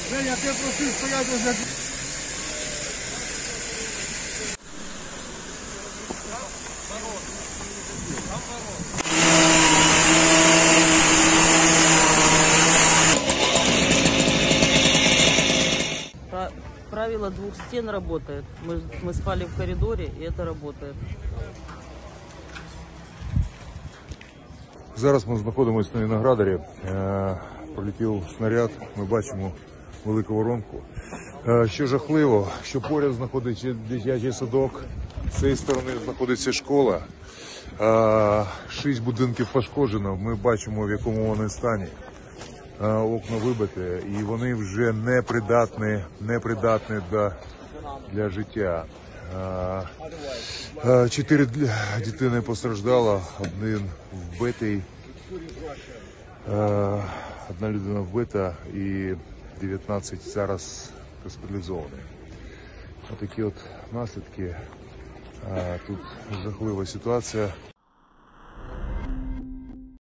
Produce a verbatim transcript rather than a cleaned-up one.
Женя, ти просив стояти за... Правило двух стен работает. Мы, мы спали в коридоре, и это работает. Зараз ми знаходимося на Виноградарі. Е, пролетів снаряд, ми бачимо велику воронку. Е, що жахливо, що поряд знаходиться дитячий садок, з цієї сторони знаходиться школа. Е, шість будинків пошкоджено, ми бачимо, в якому вони стані. Е, окна вибиті, і вони вже непридатні, непридатні для, для життя. Чотири дитини постраждало, один вбитий, одна людина вбита і дев'ятнадцять зараз госпіталізовані. Ось такі от наслідки. Тут жахлива ситуація.